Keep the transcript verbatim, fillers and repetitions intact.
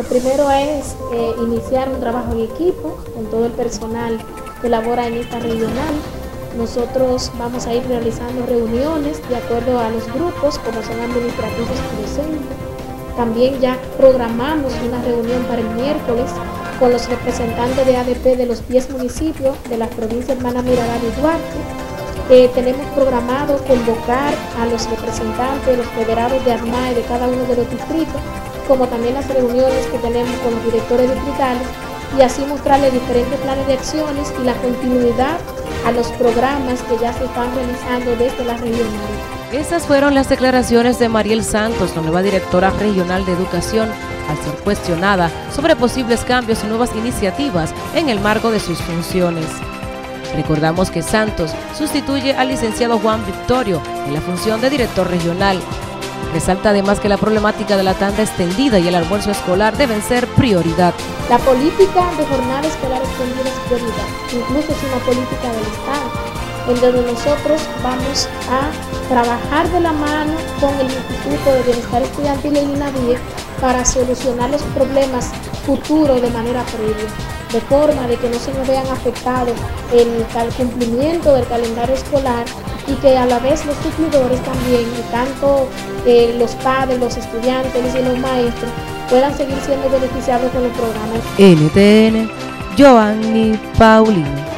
Lo primero es eh, iniciar un trabajo en equipo con todo el personal que labora en esta regional. Nosotros vamos a ir realizando reuniones de acuerdo a los grupos, como son administrativos y docentes. También ya programamos una reunión para el miércoles con los representantes de A D P de los diez municipios de las provincias Hermanas Mirabal y Duarte. Eh, tenemos programado convocar a los representantes de los federados de ARMAE de cada uno de los distritos, como también las reuniones que tenemos con los directores distritales, y así mostrarles diferentes planes de acciones y la continuidad a los programas que ya se están realizando desde la regional. Esas fueron las declaraciones de Mariel Santos, la nueva directora regional de educación, al ser cuestionada sobre posibles cambios y nuevas iniciativas en el marco de sus funciones. Recordamos que Santos sustituye al licenciado Juan Victorio en la función de director regional. Resalta además que la problemática de la tanda extendida y el almuerzo escolar deben ser prioridad. La política de jornada escolar extendida es prioridad, incluso es una política del Estado, en donde nosotros vamos a trabajar de la mano con el Instituto de Bienestar Estudiantil y el INAVIE para solucionar los problemas futuros de manera previa, de forma de que no se nos vean afectados el cumplimiento del calendario escolar y que a la vez los suplidores también, y tanto eh, los padres, los estudiantes y los maestros, puedan seguir siendo beneficiados con los programas. N T N, Joanny Paulino.